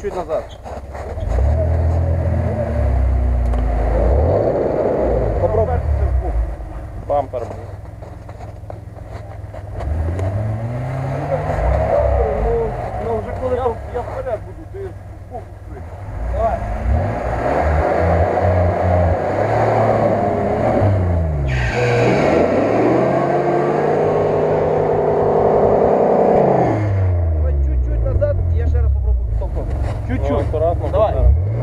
чуть-чуть назад. Попробуй. Бампер. Ну вже коли я вперед буду, ти куху вкрити. Давай. Чуть-чуть назад і я ще раз попробую підтолкнути. Чуть-чуть. Аккуратно. Давай.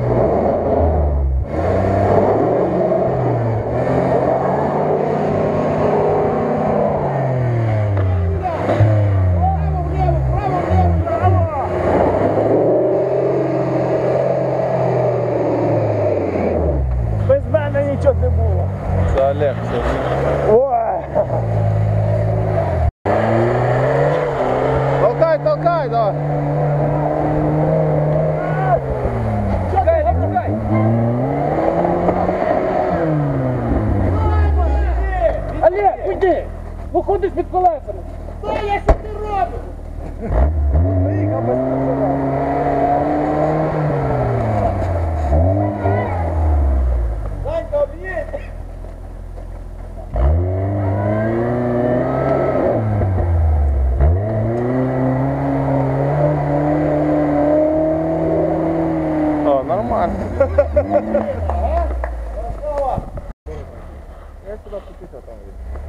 Нічого не було. Це Олег. Ой! Толкай, давай. Чекай, не чекай! Олег, уйди! Виходиш під колесами! Стой, я що ти робиш? Приїхав без працювання. Санька, об'їдь! О, нормально. Я сюда спустился, там видно.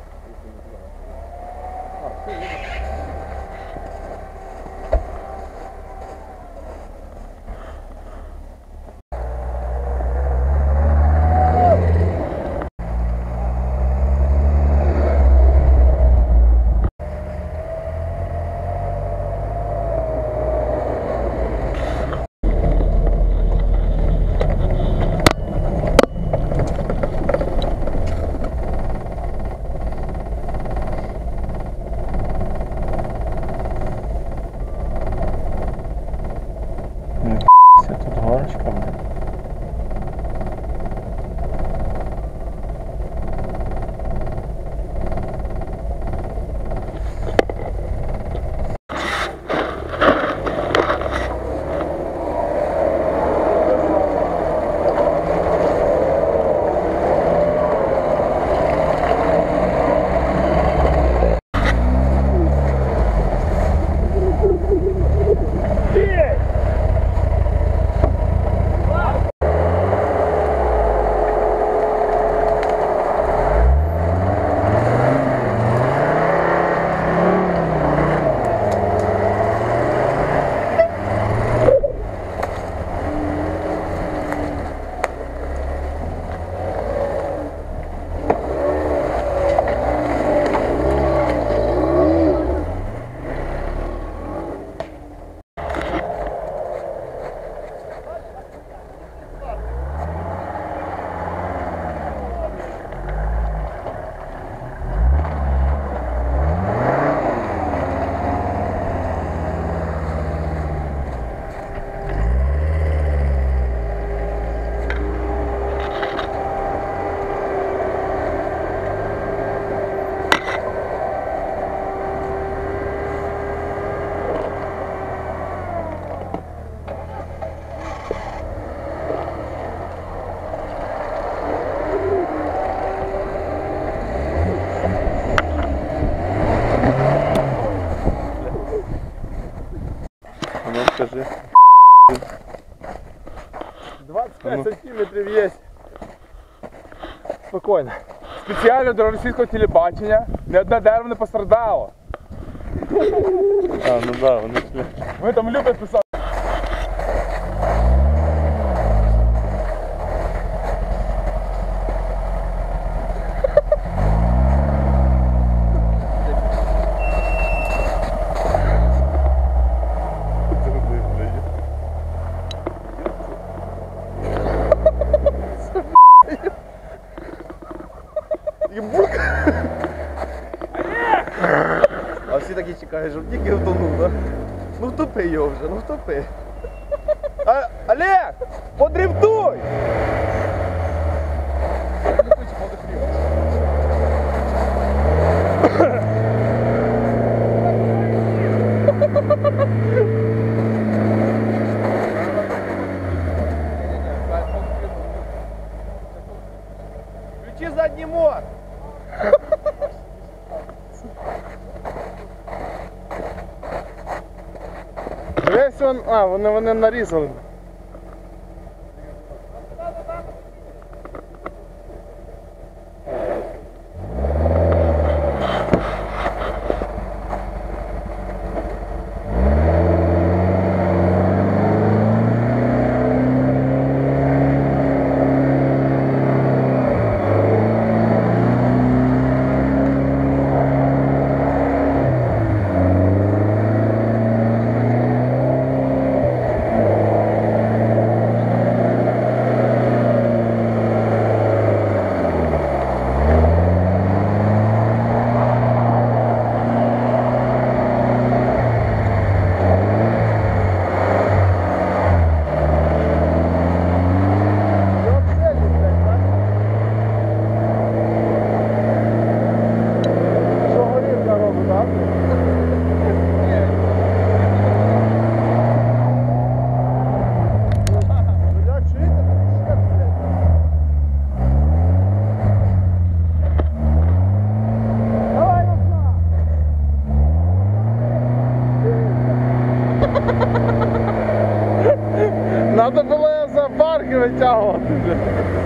Тут горочка, блин. Ну, скажи. 25 сантиметрів є. Спокійно. Спеціально до російського телебачення ні одне дерево не пострадало. А, ну да, вони шли. Вони там люблять писати. А всі такі чекають, щоб тільки втонув, так? Ну втопи його вже, ну втопи. Олег, подрифтуй! Дивись, вони нарізали. Надо було за парки витягувати.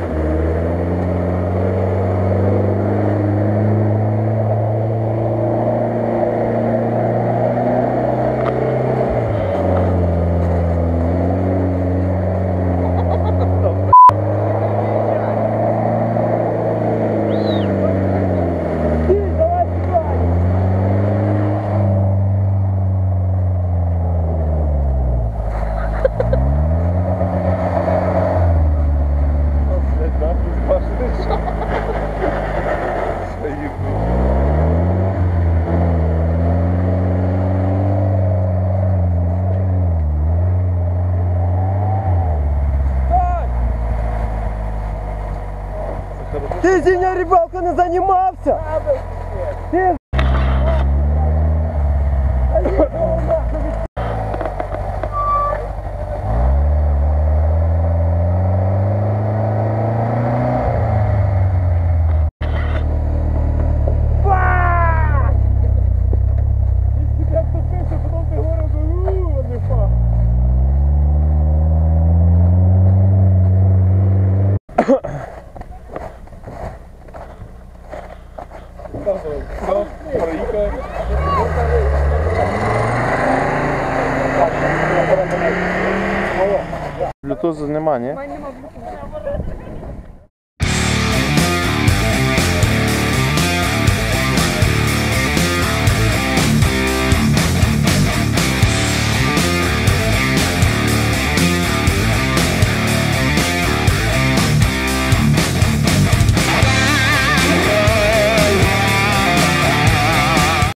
Ты зимняя рыбалка не занимался? Ты... Блютуз нема, ні? У мене нема блютузу.